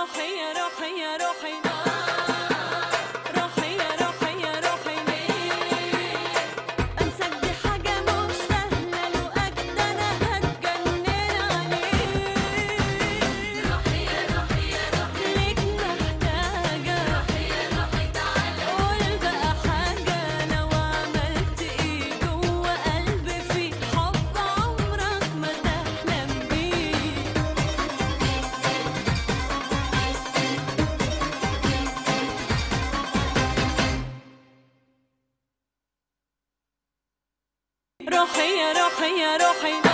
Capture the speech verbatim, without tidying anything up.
روحي يا روحي يا روحي روحي يا روحي يا روحي انساك دي حاجة مش سهلة، لو اجد انا هتجنن عليك. روحي يا روحي يا روحي ليك محتاجة، روحي يا روحي تعالى قول بقى حاجة، لو عملت ايه جوه قلبي فيه حب عمرك ما تحلم بيه. روحي يا روحي يا روحي